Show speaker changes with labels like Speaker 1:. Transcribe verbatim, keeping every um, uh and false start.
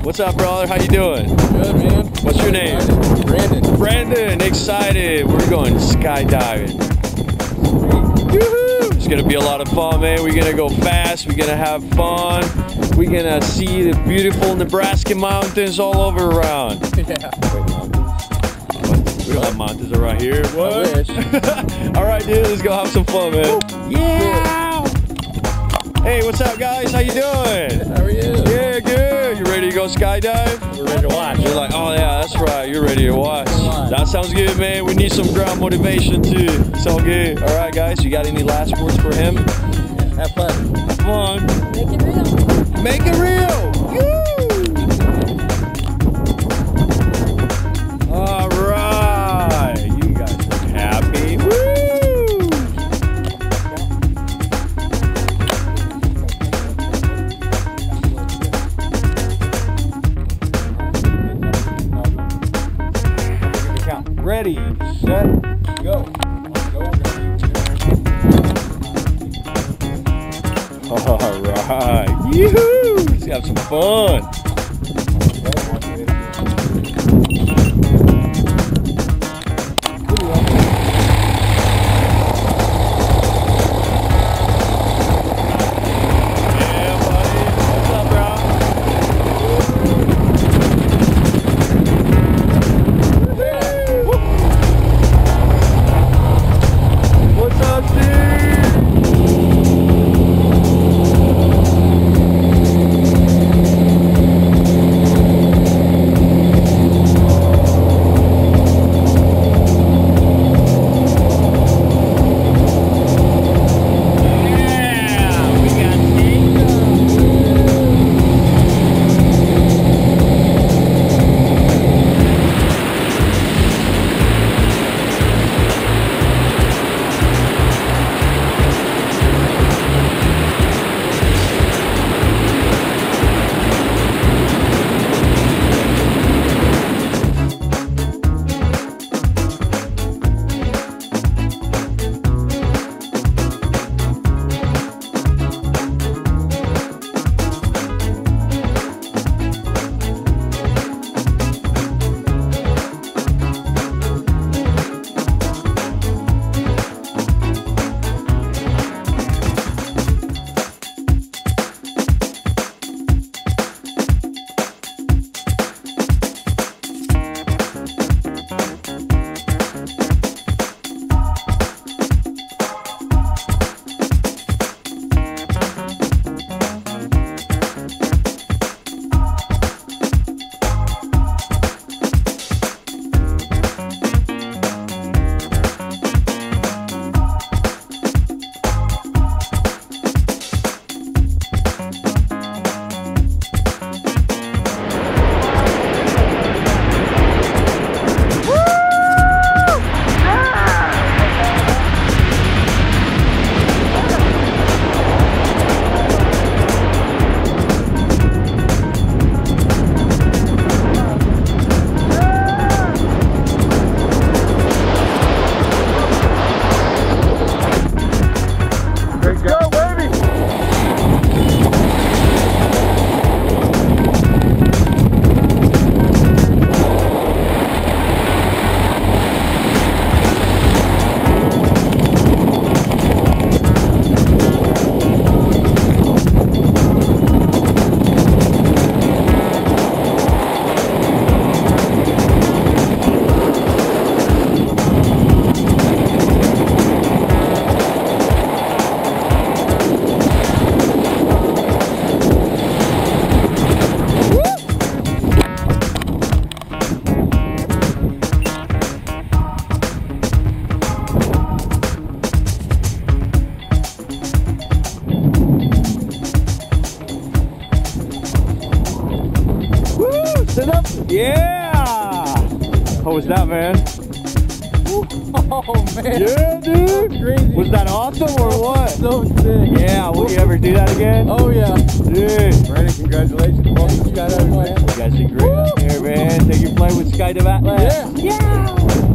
Speaker 1: What's up, brother? How you doing?
Speaker 2: Good, man.
Speaker 1: What's your name?
Speaker 2: Brandon.
Speaker 1: Brandon. Excited. We're going skydiving. Yoo-hoo! It's gonna be a lot of fun, man. We're gonna go fast. We're gonna have fun. We're gonna see the beautiful Nebraska mountains all over around.
Speaker 2: Yeah.
Speaker 1: We don't have mountains around here. What?
Speaker 2: I wish.
Speaker 1: All right, dude. Let's go have some fun, man. Yeah. Hey, what's up, guys? How you doing?
Speaker 2: How are you?
Speaker 1: Yeah, good. You ready to go skydive?
Speaker 2: We're ready to watch.
Speaker 1: You're like, oh yeah, that's right. You're ready to watch. That sounds good, man. We need some ground motivation too. It's all good. All right, guys. You got any last words for him?
Speaker 2: Have fun.
Speaker 1: Have fun.
Speaker 3: Make it real.
Speaker 1: Make it real. Woo! All right. You guys look happy. Woo! Ready, set, go. All right. Yoo-hoo! Let's have some fun. Sit up. Yeah. How was that, man?
Speaker 2: Oh, man.
Speaker 1: Yeah, dude.
Speaker 2: Crazy.
Speaker 1: Was that awesome or what?
Speaker 2: So sick.
Speaker 1: Yeah, will you ever do that again?
Speaker 2: Oh, yeah.
Speaker 1: Dude.
Speaker 2: Brandon, congratulations. Welcome to Skydiving, man.
Speaker 1: You guys did great out there, man. Take your flight with Skydive Atlas.
Speaker 2: Yeah.
Speaker 1: Yeah.